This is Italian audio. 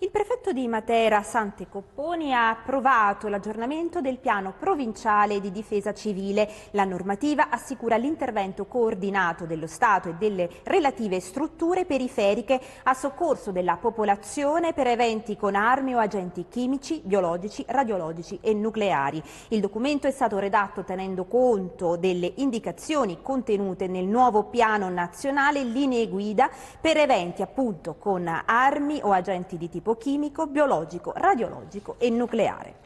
Il prefetto di Matera, Sante Copponi, ha approvato l'aggiornamento del piano provinciale di difesa civile. La normativa assicura l'intervento coordinato dello Stato e delle relative strutture periferiche a soccorso della popolazione per eventi con armi o agenti chimici, biologici, radiologici e nucleari. Il documento è stato redatto tenendo conto delle indicazioni contenute nel nuovo piano nazionale linee guida per eventi appunto con armi o agenti di tipo chimico, biologico, radiologico e nucleare.